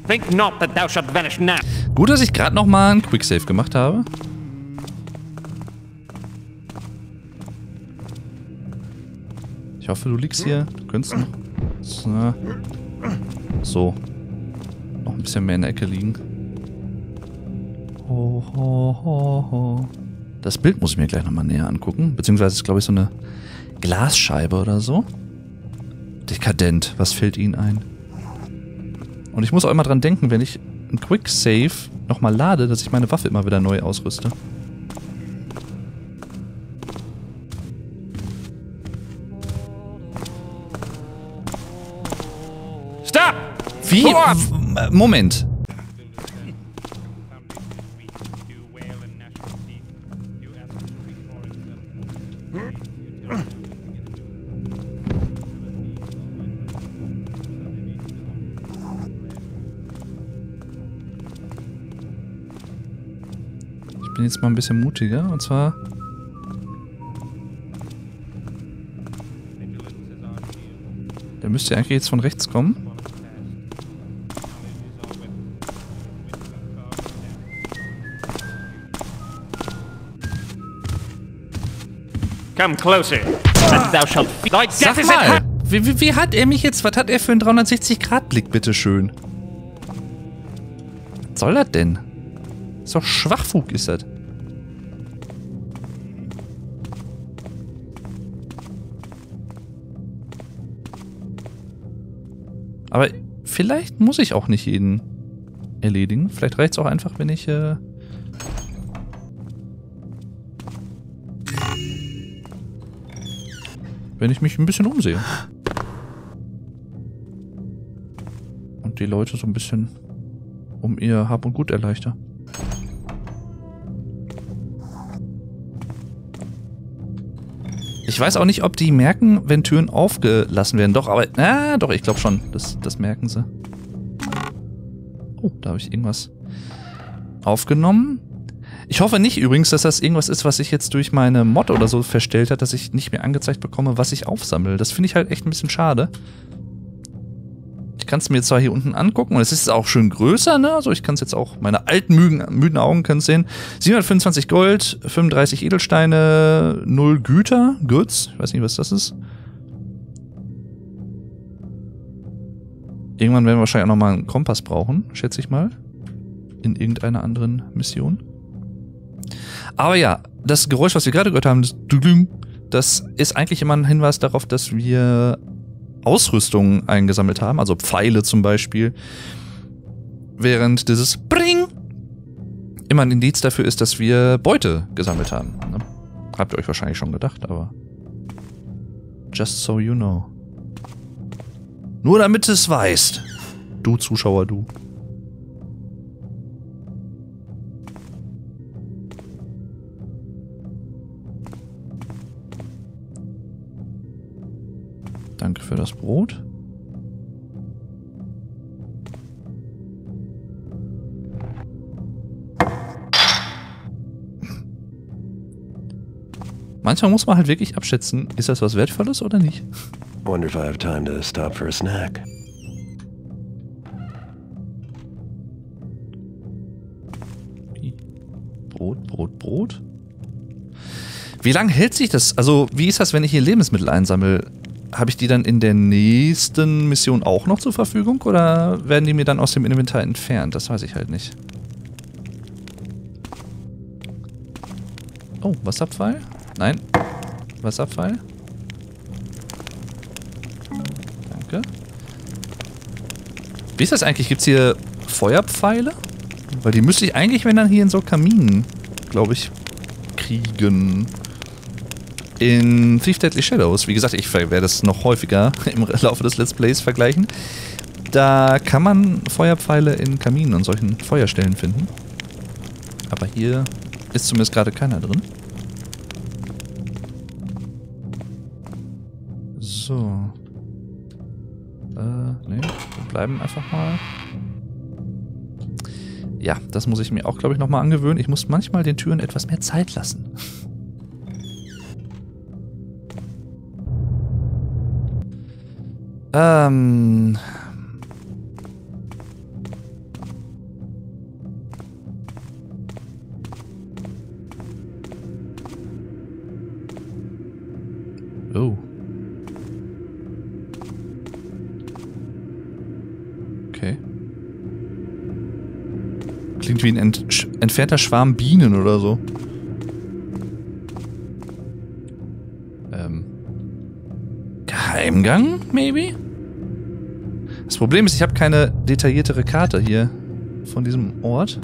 Think not that thou shalt vanish now. Gut, dass ich gerade noch mal einen Quicksave gemacht habe. Ich hoffe, du liegst hier. Du könntest noch... So. Noch ein bisschen mehr in der Ecke liegen. Ho, ho, ho, ho. Das Bild muss ich mir gleich nochmal näher angucken. Beziehungsweise ist, glaube ich, so eine Glasscheibe oder so. Dekadent. Was fällt Ihnen ein? Und ich muss auch immer dran denken, wenn ich einen Quicksave nochmal lade, dass ich meine Waffe immer wieder neu ausrüste. Stop! Wie? Moment. Ich bin jetzt mal ein bisschen mutiger, und zwar... Der müsste eigentlich jetzt von rechts kommen. Come closer, and thou shalt feel like death Sag is at mal, hand. wie hat er mich jetzt... Was hat er für einen 360-Grad-Blick, bitteschön? Was soll das denn? Ist doch Schwachfug, ist das. Aber vielleicht muss ich auch nicht jeden erledigen. Vielleicht reicht es auch einfach, wenn ich... wenn ich mich ein bisschen umsehe. Und die Leute so ein bisschen um ihr Hab und Gut erleichter. Ich weiß auch nicht, ob die merken, wenn Türen aufgelassen werden. Doch, aber... doch, ich glaube schon. Das merken sie. Oh, da habe ich irgendwas aufgenommen. Ich hoffe nicht übrigens, dass das irgendwas ist, was sich jetzt durch meine Mod oder so verstellt hat, dass ich nicht mehr angezeigt bekomme, was ich aufsammle. Das finde ich halt echt ein bisschen schade. Ich kann es mir zwar hier unten angucken und es ist auch schön größer, ne? Also ich kann es jetzt auch, meine alten müden Augen können es sehen. 725 Gold, 35 Edelsteine, 0 Güter, Goods. Ich weiß nicht, was das ist. Irgendwann werden wir wahrscheinlich auch nochmal einen Kompass brauchen, schätze ich mal. In irgendeiner anderen Mission. Aber ja, das Geräusch, was wir gerade gehört haben, das ist eigentlich immer ein Hinweis darauf, dass wir Ausrüstung eingesammelt haben, also Pfeile zum Beispiel. Während dieses Bring immer ein Indiz dafür ist, dass wir Beute gesammelt haben. Habt ihr euch wahrscheinlich schon gedacht, aber just so you know. Nur damit du es weißt. Du Zuschauer, du. Danke für das Brot. Manchmal muss man halt wirklich abschätzen, ist das was Wertvolles oder nicht? Wonder if I have time to stop for a snack. Brot. Wie lange hält sich das? Also, wie ist das, wenn ich hier Lebensmittel einsammle? Habe ich die dann in der nächsten Mission auch noch zur Verfügung oder werden die mir dann aus dem Inventar entfernt? Das weiß ich halt nicht. Oh, Wasserpfeil? Nein. Wasserpfeil? Danke. Wie ist das eigentlich? Gibt es hier Feuerpfeile? Weil die müsste ich eigentlich, wenn dann hier in so Kaminen, glaube ich, kriegen. In Thief Deadly Shadows, wie gesagt, ich werde es noch häufiger im Laufe des Let's Plays vergleichen. Da kann man Feuerpfeile in Kaminen und solchen Feuerstellen finden. Aber hier ist zumindest gerade keiner drin. So. Ne, wir bleiben einfach mal. Ja, das muss ich mir auch, glaube ich, nochmal angewöhnen. Ich muss manchmal den Türen etwas mehr Zeit lassen. Oh. Okay. Klingt wie ein entfernter Schwarm Bienen oder so. Geheimgang, maybe? Das Problem ist, ich habe keine detailliertere Karte hier von diesem Ort.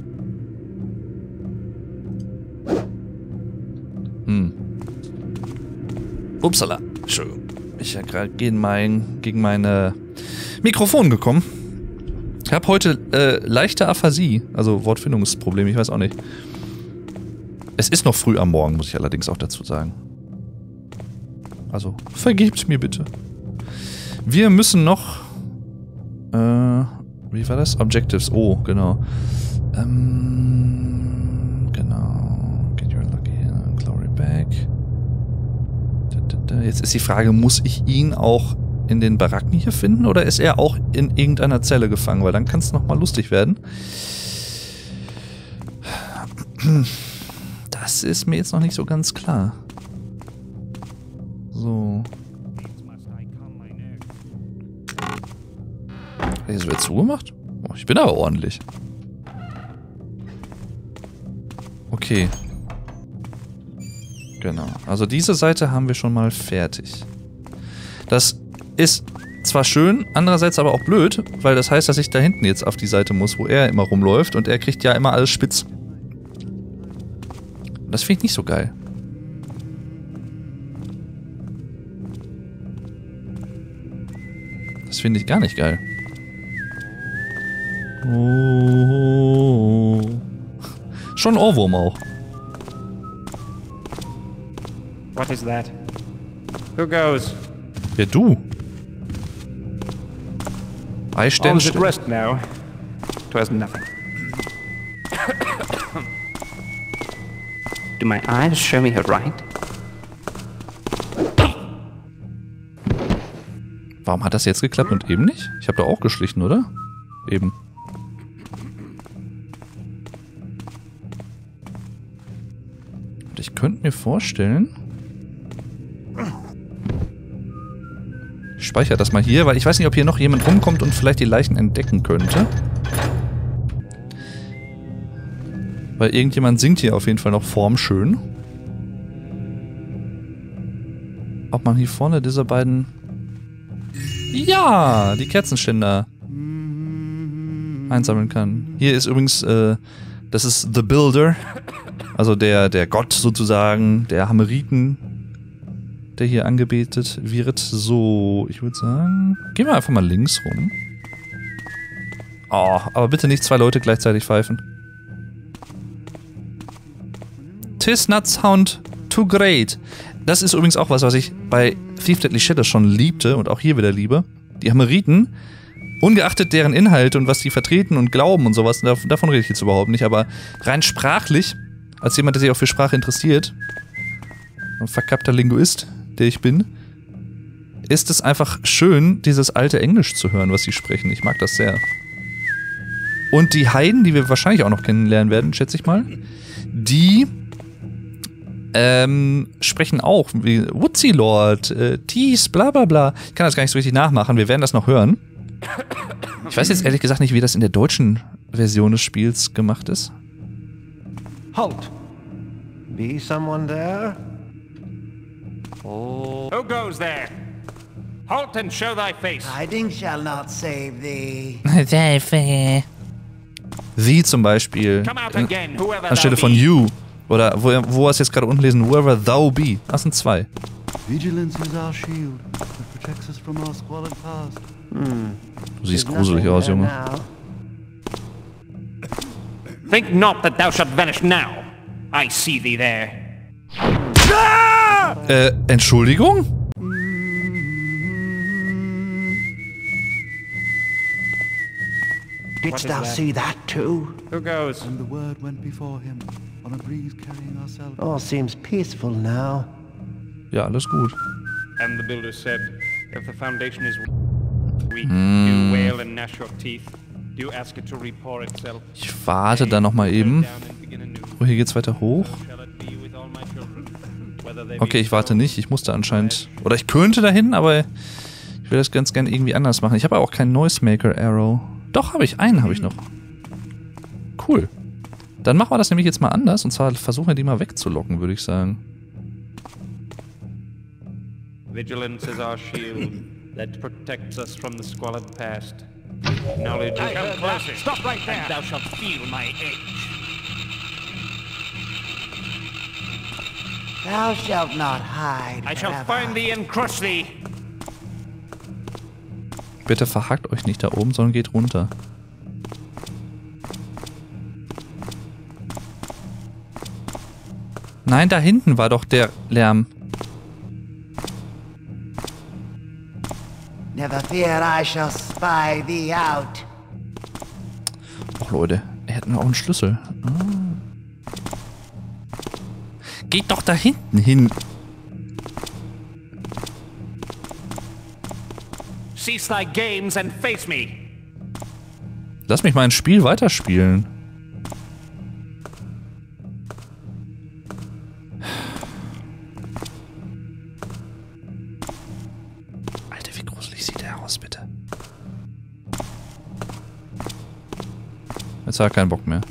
Upsala. Entschuldigung. Ich bin gerade gegen mein Mikrofon gekommen. Ich habe heute leichte Aphasie, also Wortfindungsprobleme, ich weiß auch nicht. Es ist noch früh am Morgen, muss ich allerdings auch dazu sagen. Also, vergebt mir bitte. Wir müssen noch... wie war das? Objectives. Oh, genau. Genau. Get your lucky glory back. Jetzt ist die Frage, muss ich ihn auch in den Baracken hier finden oder ist er auch in irgendeiner Zelle gefangen? Weil dann kann es nochmal lustig werden. Das ist mir jetzt noch nicht so ganz klar. So. Jetzt wird zugemacht? Oh, ich bin aber ordentlich. Okay. Genau. Also diese Seite haben wir schon mal fertig. Das ist zwar schön, andererseits aber auch blöd, weil das heißt, dass ich da hinten jetzt auf die Seite muss, wo er immer rumläuft und er kriegt ja immer alles spitz. Das finde ich nicht so geil. Das finde ich gar nicht geil. Oh. Schon ein Ohrwurm auch. What is that? Who goes? Ja, du. All is at rest now. 'Twas nothing. Do my eyes show me right? Warum hat das jetzt geklappt und eben nicht? Ich habe da auch geschlichen, oder? Eben. Und ich könnte mir vorstellen... Ich speichere das mal hier, weil ich weiß nicht, ob hier noch jemand rumkommt und vielleicht die Leichen entdecken könnte. Weil irgendjemand singt hier auf jeden Fall noch formschön. Ob man hier vorne diese beiden... Ja, die Kerzenständer einsammeln kann. Hier ist übrigens, das ist The Builder. Also der Gott sozusagen, der Hammeriten, der hier angebetet wird. So, ich würde sagen, gehen wir einfach mal links rum. Oh, aber bitte nicht zwei Leute gleichzeitig pfeifen. 'Tis not sound too great. Das ist übrigens auch was ich bei Thief Deadly Shadows schon liebte und auch hier wieder liebe. Die Hammeriten, ungeachtet deren Inhalte und was die vertreten und glauben und sowas, davon rede ich jetzt überhaupt nicht, aber rein sprachlich, als jemand, der sich auch für Sprache interessiert, ein verkappter Linguist, der ich bin, ist es einfach schön, dieses alte Englisch zu hören, was sie sprechen. Ich mag das sehr. Und die Heiden, die wir wahrscheinlich auch noch kennenlernen werden, schätze ich mal, die sprechen auch wie Woodsy Lord, Tees, bla bla bla. Ich kann das gar nicht so richtig nachmachen, wir werden das noch hören. Ich weiß jetzt ehrlich gesagt nicht, wie das in der deutschen Version des Spiels gemacht ist. Halt! Be someone there? Oh. Who goes there? Halt and show thy face. Hiding shall not save thee. Sie zum Beispiel, Come out again, whoever anstelle thou von be. you. Oder wo wir es jetzt gerade unten lesen, whoever thou be. Das sind zwei. Vigilance is our shield that protects us from our squalid past. Du siehst gruselig aus, Junge. Think not that thou shalt vanish now. I see thee there. Entschuldigung? Didst thou see that too? Who goes? And the word went before him on a breeze carrying ourselves. All seems peaceful now. Ja, alles gut. And the builder said, if the foundation is weak, do wail and gnash your teeth. Do ask it to repair itself. Ich warte da nochmal eben. Down and begin anew. Oh, hier geht's weiter hoch. So shall it be with all my children. Whether Okay, ich warte nicht. Ich musste anscheinend... Oder ich könnte dahin, aber ich will das ganz gerne irgendwie anders machen. Ich habe auch keinen Noisemaker Arrow. Doch, habe ich. Einen habe ich noch. Cool. Dann machen wir das nämlich jetzt mal anders. Und zwar versuchen wir die mal wegzulocken, würde ich sagen. Vigilance is our shield that protects us from the squalid past. Knowledge is... Come closer. Stop right there. And thou shalt feel my edge. Thou shalt not hide I shall forever. find thee and crush thee. Bitte verhackt euch nicht da oben, sondern geht runter. Nein, da hinten war doch der Lärm. Never fear, I shall spy thee out. Och Leute, er hat mir auch einen Schlüssel. Ah. Geht doch da hinten hin. Cease thy games and face me. Lass mich mein Spiel weiterspielen. Alter, wie gruselig sieht der aus, bitte. Jetzt hat er keinen Bock mehr.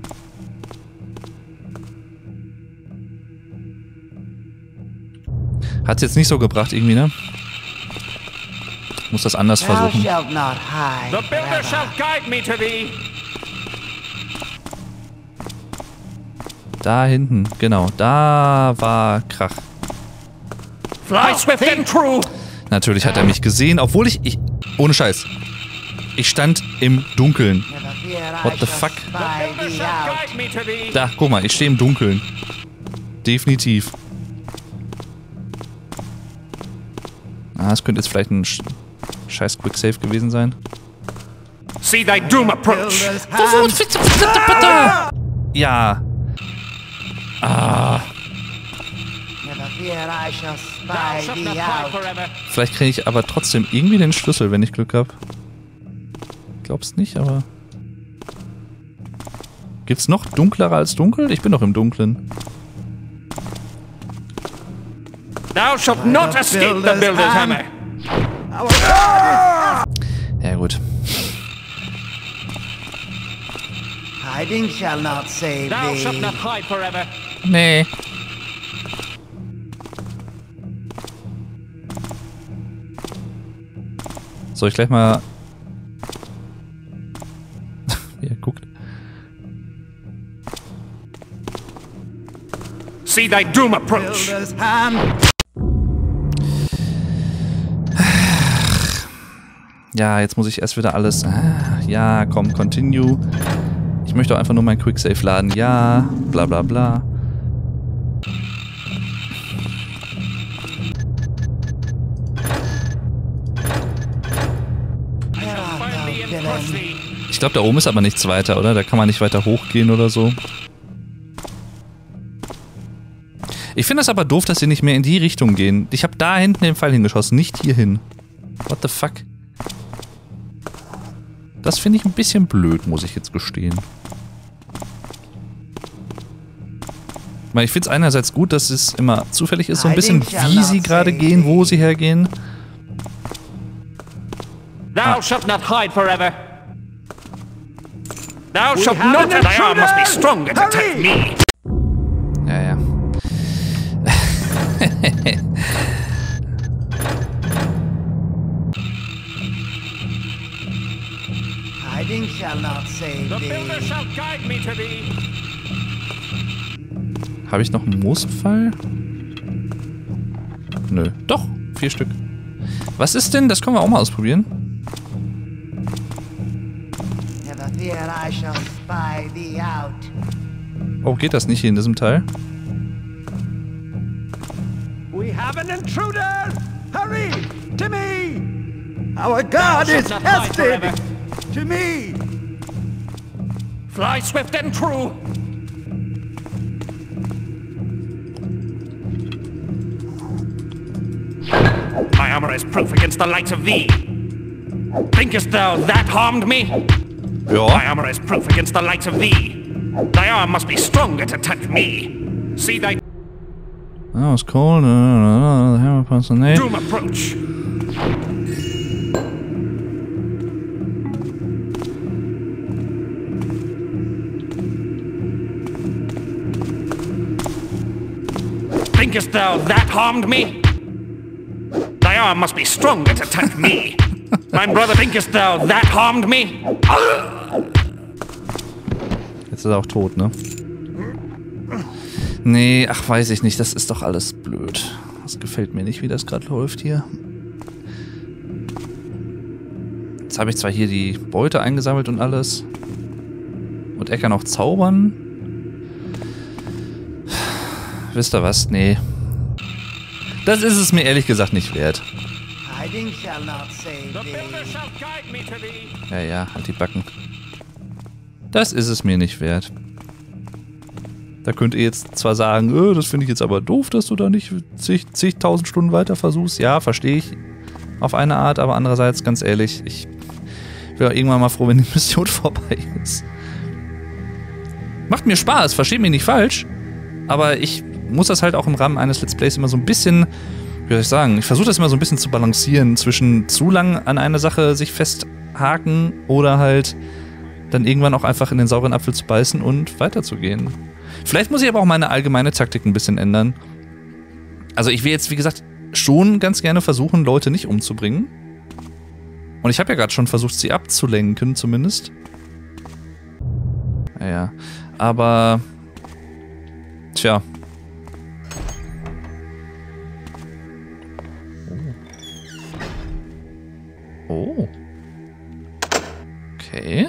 Hat's jetzt nicht so gebracht irgendwie, ne? Muss das anders Thou versuchen. shalt not hide The builder forever. shall guide me to thee. Da hinten, genau. Da war Krach. Fly swift and true. Natürlich hat er mich gesehen, obwohl ich ohne Scheiß. Ich stand im Dunkeln. Never fear, I What the shall fuck? The spy builder thee shall out. guide me to thee. Da, guck mal, ich stehe im Dunkeln. Definitiv. Ah, es könnte jetzt vielleicht ein scheiß Quicksave gewesen sein. See thy doom approach. Builder's hand. Ja. Ah, Never fear, I shall Thou spy shalt thee not hide out. forever. vielleicht kriege ich aber trotzdem irgendwie den Schlüssel, wenn ich Glück habe. Glaub's nicht, aber... Gibt's noch dunklerer als dunkel? Ich bin doch im Dunklen. Thou shalt not escape the builder's hammer. Ja gut. Hiding shall not save Thou shalt thee. not hide forever. Nee. Soll ich gleich mal... Wie er guckt. See thy doom approach. Builder's hand. Ja, jetzt muss ich erst wieder alles... Ja, komm, continue. Ich möchte auch einfach nur mein Quicksave laden. Ja, bla bla bla. Where art Find thou, thee and crush villain? thee. Ich glaube, da oben ist aber nichts weiter, oder? Da kann man nicht weiter hochgehen oder so. Ich finde es aber doof, dass sie nicht mehr in die Richtung gehen. Ich habe da hinten den Pfeil hingeschossen, nicht hier hin. What the fuck? Das finde ich ein bisschen blöd, muss ich jetzt gestehen. Weil ich finde es einerseits gut, dass es immer zufällig ist, so ein bisschen, wie sie gerade gehen, wo sie hergehen. Thou shalt not hide forever. Thou shalt not. Thy arm must be stronger to attack me. Ja, ja. Hiding shall not save The builder thee. shall guide me to thee. Habe ich noch einen Moospfeil? Nö. Doch, 4 Stück. Was ist denn? Das können wir auch mal ausprobieren. Never fear, I shall spy thee out. Oh, geht das nicht hier in diesem Teil? We have an intruder! Hurry! To me! Our God is shalt not hide tested! forever. To me! Fly swift and true. My armor is proof against the likes of thee. Thinkest thou that harmed me? My Ja. armor is proof against the likes of thee. Thy arm must be stronger to touch me. See thy... That was cold. Hammer personnel. Doom approach. Thinkest thou that harmed me? Thy arm must be stronger to attack me. My brother, thinkest thou that harmed me? Jetzt ist er auch tot, ne? Nee, ach, weiß ich nicht. Das ist doch alles blöd. Das gefällt mir nicht, wie das gerade läuft hier. Jetzt habe ich zwar hier die Beute eingesammelt und alles. Und er kann auch zaubern. Wisst ihr was? Nee. Das ist es mir ehrlich gesagt nicht wert. Hiding shall not save The builder thee. shall guide me to thee. Ja, ja, halt die Backen. Das ist es mir nicht wert. Da könnt ihr jetzt zwar sagen, das finde ich jetzt aber doof, dass du da nicht zigtausend Stunden weiter versuchst. Ja, verstehe ich auf eine Art, aber andererseits, ganz ehrlich, ich wäre irgendwann mal froh, wenn die Mission vorbei ist. Macht mir Spaß, versteht mich nicht falsch, aber ich muss das halt auch im Rahmen eines Let's Plays immer so ein bisschen, wie soll ich sagen, ich versuche das immer so ein bisschen zu balancieren zwischen zu lang an einer Sache sich festhaken oder halt dann irgendwann auch einfach in den sauren Apfel zu beißen und weiterzugehen. Vielleicht muss ich aber auch meine allgemeine Taktik ein bisschen ändern. Also ich will jetzt, wie gesagt, schon ganz gerne versuchen, Leute nicht umzubringen. Und ich habe ja gerade schon versucht, sie abzulenken, zumindest. Naja, aber... Tja. Oh. Okay.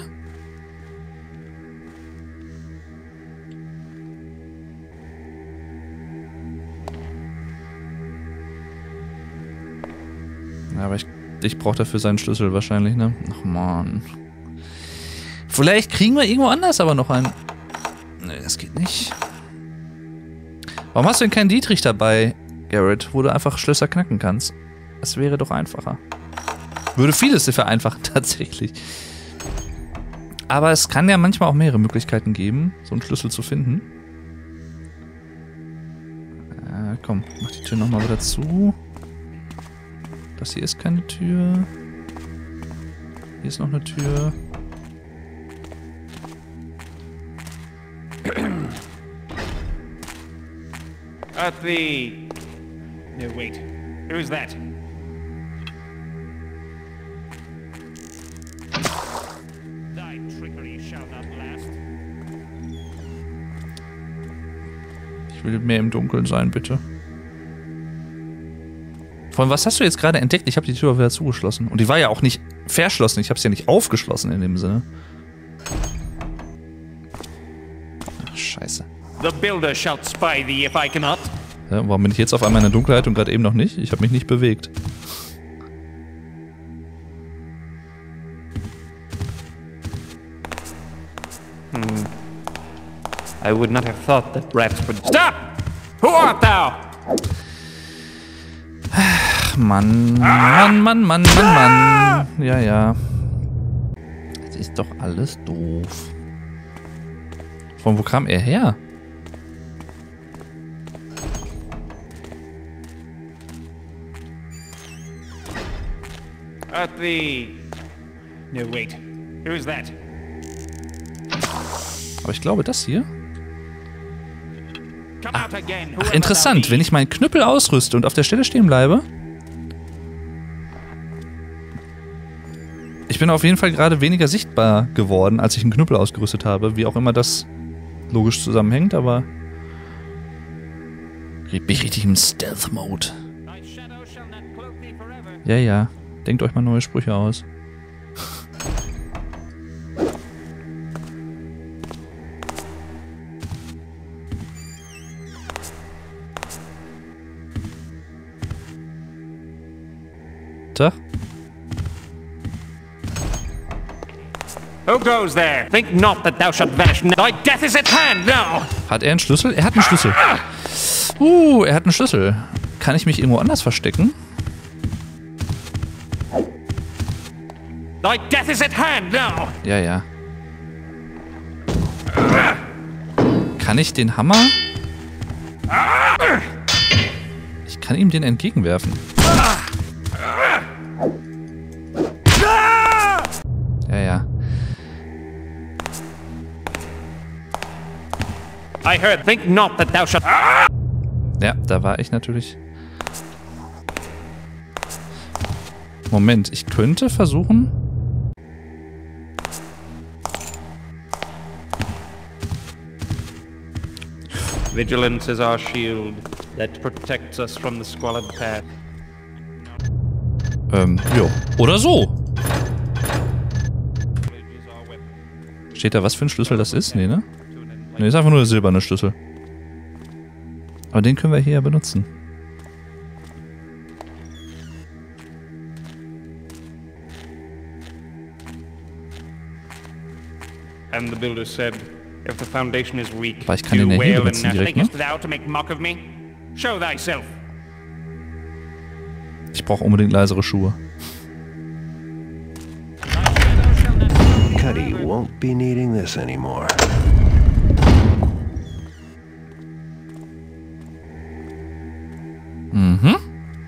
Ja, aber ich brauche dafür seinen Schlüssel wahrscheinlich, ne? Ach man. Vielleicht kriegen wir irgendwo anders aber noch einen. Ne, das geht nicht. Warum hast du denn keinen Dietrich dabei, Garrett, wo du einfach Schlösser knacken kannst? Das wäre doch einfacher. Würde vieles vereinfachen, tatsächlich. Aber es kann ja manchmal auch mehrere Möglichkeiten geben, so einen Schlüssel zu finden. Komm, mach die Tür nochmal wieder zu. Das hier ist keine Tür. Hier ist noch eine Tür. At the... No, wait. Who's that? Thy trickery shall not last. Ich will mehr im Dunkeln sein, bitte. Vor allem, was hast du jetzt gerade entdeckt? Ich habe die Tür wieder zugeschlossen. Und die war ja auch nicht verschlossen. Ich habe sie ja nicht aufgeschlossen in dem Sinne. Ach, scheiße. The builder shall spy thee if I cannot. Ja, warum bin ich jetzt auf einmal in der Dunkelheit und gerade eben noch nicht? Ich habe mich nicht bewegt. I would not have thought that rats would... Stop! Who art thou? Mann, Mann, Mann, Mann, Mann, Mann. Ja, ja. Das ist doch alles doof. Von wo kam er her? At the... No, wait. Who's that? Aber ich glaube, das hier. Come out again, Ach, whoever interessant. thou Wenn be. ich meinen Knüppel ausrüste und auf der Stelle stehen bleibe. Ich bin auf jeden Fall gerade weniger sichtbar geworden, als ich einen Knüppel ausgerüstet habe. Wie auch immer das logisch zusammenhängt, aber... Bin ich richtig im Stealth-Mode. Thy shadow shall not cloak thee forever. Ja, ja. Denkt euch mal neue Sprüche aus. Tag. Who goes there? Think not that thou shalt vanish. Thy death is at hand now. Hat er einen Schlüssel? Er hat einen Schlüssel. Er hat einen Schlüssel. Kann ich mich irgendwo anders verstecken? Thy death is at hand now. Ja, ja. Kann ich den Hammer? kann ihm den entgegenwerfen. Ja, ja. I heard, think not that thou shalt... Ja, da war ich natürlich... Moment, ich könnte versuchen... Vigilance is our shield that protects us from the squalid path. Jo. Oder so. Steht da, was für ein Schlüssel das ist? Nee, ne? Ne, ist einfach nur der silberne Schlüssel. Aber den können wir hier ja benutzen. And the builder said, if the foundation is weak, Aber ich kann den ja hier benutzen direkt, ne? thou to make mock of me? Show thyself. Ich brauche unbedingt leisere Schuhe. Cuddy won't be needing this anymore. Mhm.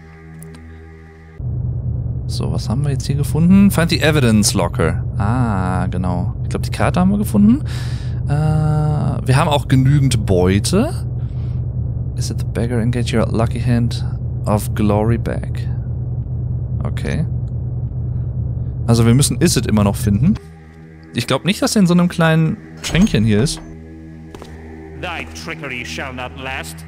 So, was haben wir jetzt hier gefunden? Find the Evidence Locker. Ah, genau. Ich glaube, die Karte haben wir gefunden. Wir haben auch genügend Beute. Is it the beggar and get your lucky hand of glory back? Okay. Also wir müssen Is it immer noch finden. Ich glaube nicht, dass er in so einem kleinen Schränkchen hier ist. Thy trickery shall not last.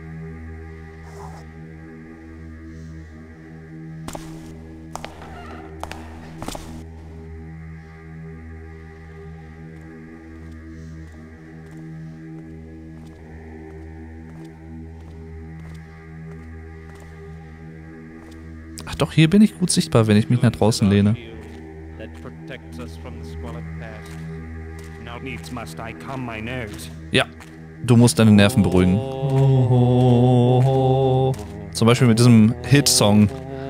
Ach doch, hier bin ich gut sichtbar, wenn ich mich nach draußen lehne. Ja, du musst deine Nerven beruhigen. Zum Beispiel mit diesem Hit-Song.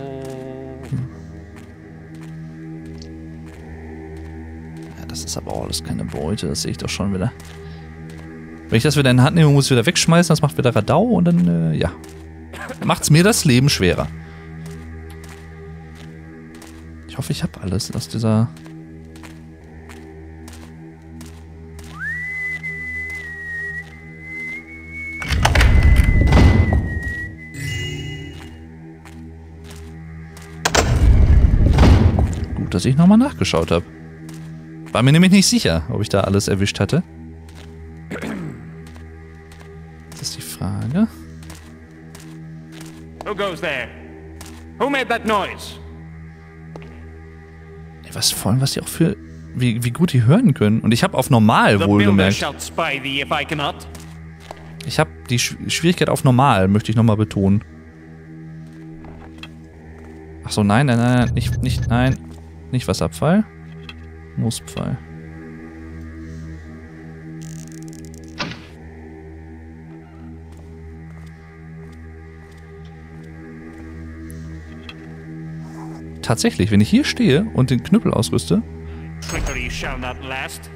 Ja, das ist aber auch alles keine Beute, das sehe ich doch schon wieder. Wenn ich das wieder in die Hand nehme, muss ich wieder wegschmeißen, das macht wieder Radau und dann, ja. Macht's mir das Leben schwerer. Ich hoffe, ich habe alles aus dieser... Gut, dass ich nochmal nachgeschaut habe. War mir nämlich nicht sicher, ob ich da alles erwischt hatte. Das ist die Frage. Who goes there? Who made that noise? Was vor allem, was die auch für... Wie gut die hören können. Und ich habe auf normal wohlgemerkt. Ich habe die Schwierigkeit auf normal, möchte ich nochmal betonen. Ach so, nein, nicht Wasserpfeil. Moospfeil. Tatsächlich, wenn ich hier stehe und den Knüppel ausrüste. Trickery shall not last.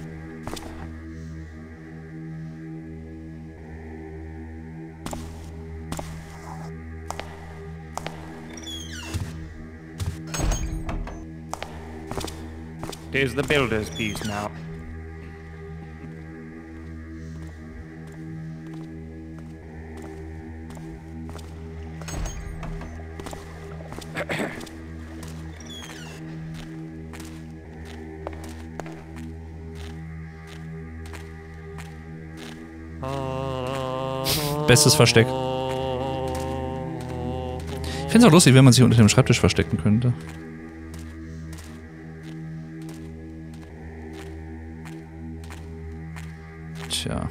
There's the builder's piece now. Bestes Versteck. Ich finde es auch lustig, wenn man sich unter dem Schreibtisch verstecken könnte. Tja.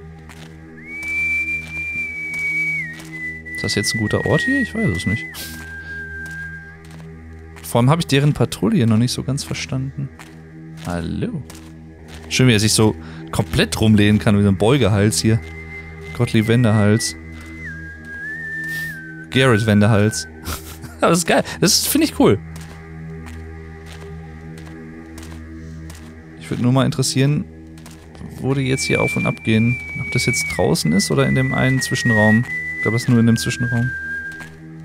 Ist das jetzt ein guter Ort hier? Ich weiß es nicht. Vor allem habe ich deren Patrouille noch nicht so ganz verstanden. Hallo. Schön, wie er sich so komplett rumlehnen kann, wie so ein Beugehals hier. Gottlieb Wendehals. Garrett Wendehals. Aber das ist geil. Das finde ich cool. Ich würde nur mal interessieren, wo die jetzt hier auf und ab gehen. Ob das jetzt draußen ist oder in dem einen Zwischenraum. Ich glaube, das ist nur in dem Zwischenraum.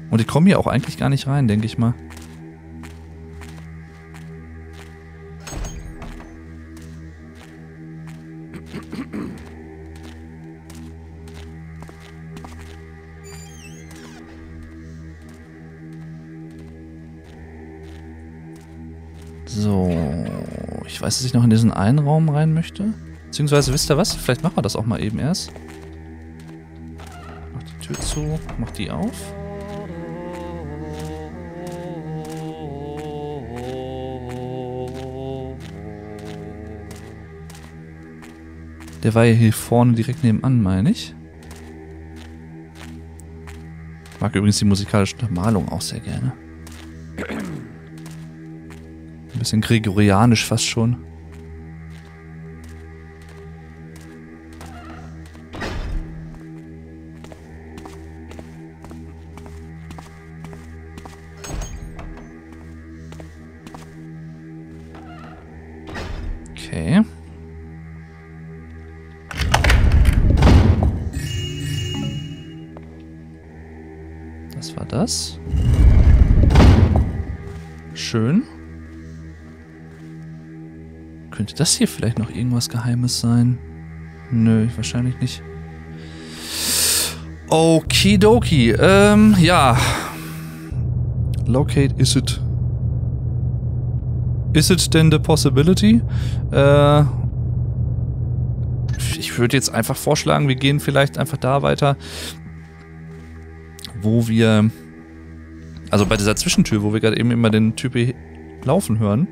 Und die kommen hier auch eigentlich gar nicht rein, denke ich mal. So, ich weiß, dass ich noch in diesen einen Raum rein möchte. Beziehungsweise, wisst ihr was? Vielleicht machen wir das auch mal eben erst. Mach die Tür zu, mach die auf. Der war ja hier vorne direkt nebenan, meine ich. Ich mag übrigens die musikalische Untermalung auch sehr gerne. Ein bisschen gregorianisch fast schon. Okay. Das war das. Schön. Könnte das hier vielleicht noch irgendwas Geheimes sein? Nö, wahrscheinlich nicht. Okidoki. Ja. Locate is it. Is it denn the possibility? Ich würde jetzt einfach vorschlagen, wir gehen vielleicht einfach da weiter, wo wir... Also bei dieser Zwischentür, wo wir gerade eben immer den Typ laufen hören.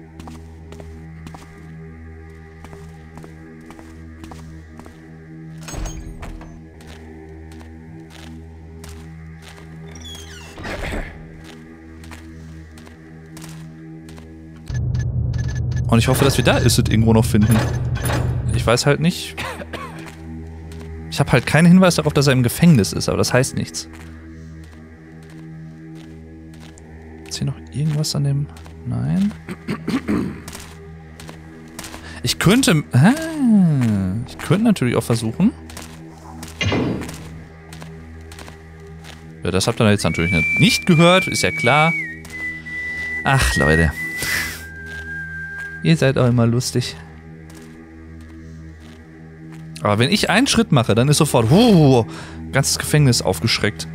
Und ich hoffe, dass wir da Is It irgendwo noch finden. Ich weiß halt nicht. Ich habe halt keinen Hinweis darauf, dass er im Gefängnis ist, aber das heißt nichts. Ist hier noch irgendwas an dem... Nein. Ich könnte... ich könnte natürlich auch versuchen... Ja, das habt ihr jetzt natürlich nicht gehört, ist ja klar. Ach, Leute. Ihr seid auch immer lustig. Aber wenn ich einen Schritt mache, dann ist sofort ganzes Gefängnis aufgeschreckt.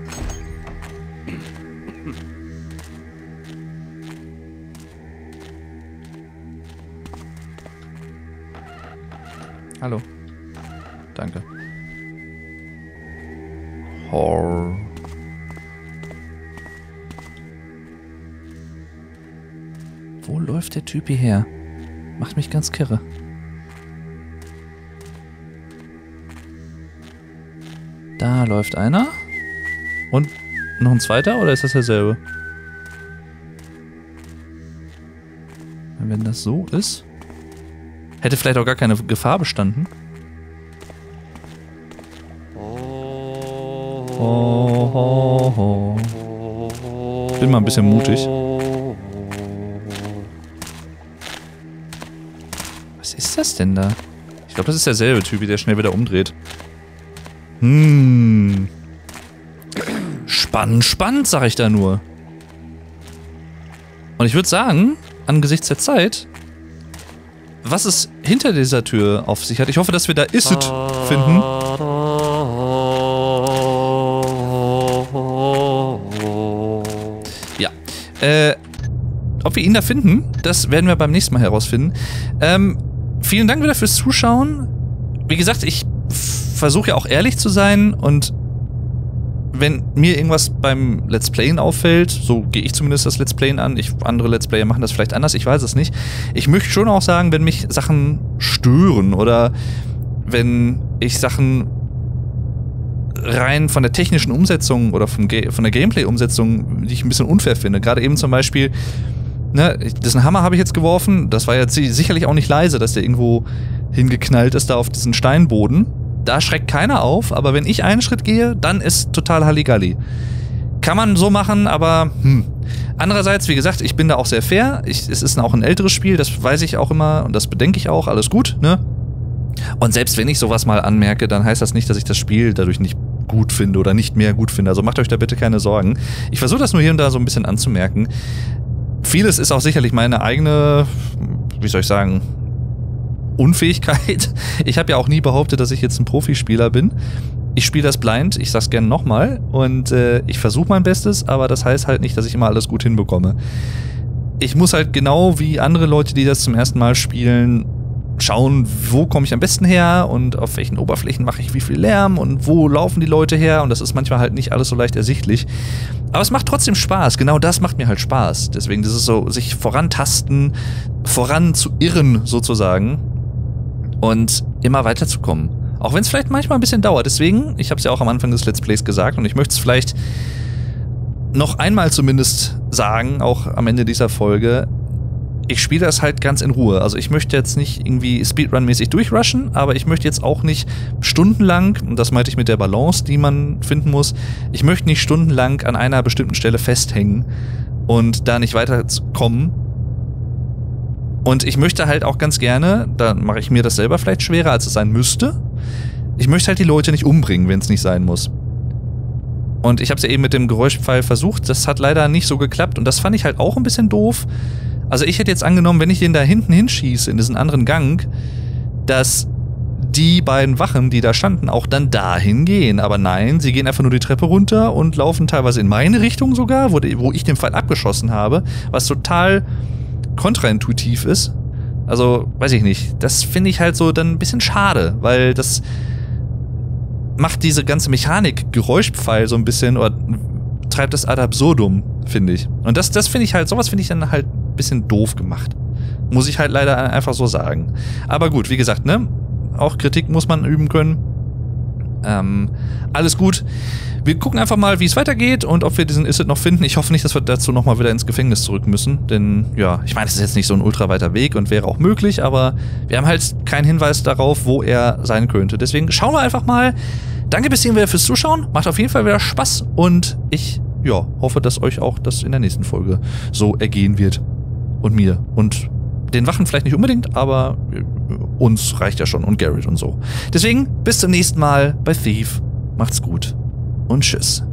Hallo. Danke. Horror. Wo läuft der Typ hierher? Macht mich ganz kirre. Da läuft einer. Und noch ein zweiter, oder ist das derselbe? Wenn das so ist... Hätte vielleicht auch gar keine Gefahr bestanden. Bin mal ein bisschen mutig. Was ist das denn da? Ich glaube, das ist derselbe Typ, der schnell wieder umdreht. Spannend, spannend, sag ich da nur. Und ich würde sagen, angesichts der Zeit, was es hinter dieser Tür auf sich hat. Ich hoffe, dass wir da Is It finden. Ja. Ob wir ihn da finden, das werden wir beim nächsten Mal herausfinden. Vielen Dank wieder fürs Zuschauen. Wie gesagt, ich versuche ja auch ehrlich zu sein und wenn mir irgendwas beim Let's Playen auffällt, so gehe ich zumindest das Let's Playen an, andere Let's Player machen das vielleicht anders, ich weiß es nicht. Ich möchte schon auch sagen, wenn mich Sachen stören oder wenn ich Sachen rein von der technischen Umsetzung oder von der Gameplay-Umsetzung, die ich ein bisschen unfair finde, gerade eben zum Beispiel, ne, diesen Hammer habe ich jetzt geworfen, das war jetzt sicherlich auch nicht leise, dass der irgendwo hingeknallt ist da auf diesen Steinboden. Da schreckt keiner auf, aber wenn ich einen Schritt gehe, dann ist total Halligalli. Kann man so machen, aber Andererseits, wie gesagt, ich bin da auch sehr fair. Es ist auch ein älteres Spiel, das weiß ich auch immer und das bedenke ich auch, alles gut, ne? Und selbst wenn ich sowas mal anmerke, dann heißt das nicht, dass ich das Spiel dadurch nicht gut finde oder nicht mehr gut finde. Also macht euch da bitte keine Sorgen. Ich versuche das nur hier und da so ein bisschen anzumerken. Vieles ist auch sicherlich meine eigene, wie soll ich sagen, Unfähigkeit. Ich habe ja auch nie behauptet, dass ich jetzt ein Profispieler bin. Ich spiele das blind, ich sag's gerne nochmal und ich versuche mein Bestes, aber das heißt halt nicht, dass ich immer alles gut hinbekomme. Ich muss halt genau wie andere Leute, die das zum ersten Mal spielen, schauen, wo komme ich am besten her und auf welchen Oberflächen mache ich wie viel Lärm und wo laufen die Leute her, und das ist manchmal halt nicht alles so leicht ersichtlich. Aber es macht trotzdem Spaß, genau das macht mir halt Spaß. Deswegen, das ist so, sich vorantasten, voran zu irren sozusagen und immer weiterzukommen. Auch wenn es vielleicht manchmal ein bisschen dauert. Deswegen, ich habe es ja auch am Anfang des Let's Plays gesagt und ich möchte es vielleicht noch einmal zumindest sagen, auch am Ende dieser Folge, ich spiele das halt ganz in Ruhe. Also ich möchte jetzt nicht irgendwie Speedrun-mäßig durchrushen, aber ich möchte jetzt auch nicht stundenlang, und das meinte ich mit der Balance, die man finden muss, ich möchte nicht stundenlang an einer bestimmten Stelle festhängen und da nicht weiterkommen. Und ich möchte halt auch ganz gerne, da mache ich mir das selber vielleicht schwerer, als es sein müsste, ich möchte halt die Leute nicht umbringen, wenn es nicht sein muss. Und ich habe es ja eben mit dem Geräuschpfeil versucht, das hat leider nicht so geklappt und das fand ich halt auch ein bisschen doof. Also ich hätte jetzt angenommen, wenn ich den da hinten hinschieße, in diesen anderen Gang, dass die beiden Wachen, die da standen, auch dann dahin gehen. Aber nein, sie gehen einfach nur die Treppe runter und laufen teilweise in meine Richtung sogar, wo ich den Pfeil abgeschossen habe, was total kontraintuitiv ist. Also, weiß ich nicht. Das finde ich halt so dann ein bisschen schade, weil das macht diese ganze Mechanik Geräuschpfeil so ein bisschen, oder treibt das ad absurdum, finde ich. Und das finde ich halt, sowas finde ich dann halt ein bisschen doof gemacht. Muss ich halt leider einfach so sagen. Aber gut, wie gesagt, ne? Auch Kritik muss man üben können. Alles gut. Wir gucken einfach mal, wie es weitergeht und ob wir diesen Is-It noch finden. Ich hoffe nicht, dass wir dazu nochmal wieder ins Gefängnis zurück müssen. Denn, ja, ich meine, es ist jetzt nicht so ein ultra weiter Weg und wäre auch möglich, aber wir haben halt keinen Hinweis darauf, wo er sein könnte. Deswegen schauen wir einfach mal. Danke bis hierhin wieder fürs Zuschauen. Macht auf jeden Fall wieder Spaß und ich, ja, hoffe, dass euch auch das in der nächsten Folge so ergehen wird. Und mir. Und den Wachen vielleicht nicht unbedingt, aber uns reicht ja schon und Garrett und so. Deswegen, bis zum nächsten Mal bei Thief. Macht's gut und tschüss.